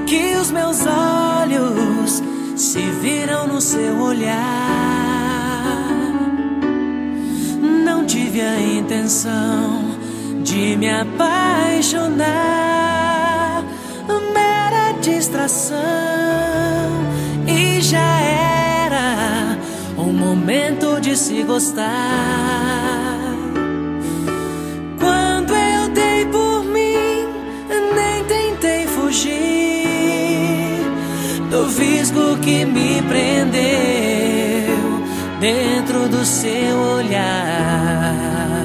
que os meus olhos se viram no seu olhar. Não tive a intenção de me apaixonar, mera distração, e já era um momento de se gostar. Quando eu dei por mim, nem tentei fugir do visgo que me prendeu dentro do seu olhar.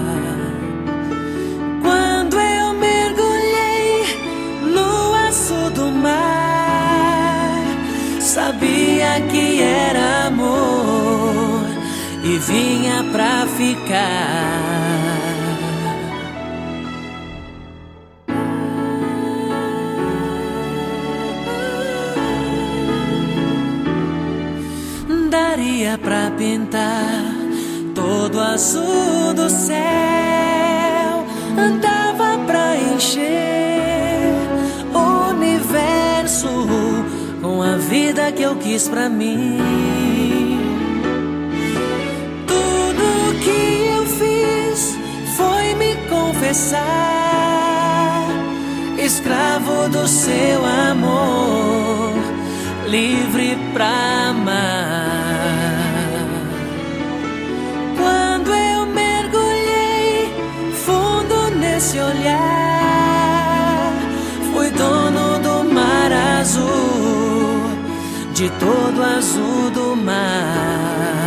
Quando eu mergulhei no azul do mar, sabia que era amor e vinha pra ficar. Daria pra pintar todo o azul do céu, dava pra encher o universo com a vida que eu quis pra mim. Tudo que eu fiz foi me confessar, escravo do seu amor, livre pra amar. Quando eu mergulhei fundo nesse olhar, fui dono do mar azul, de todo azul do mar.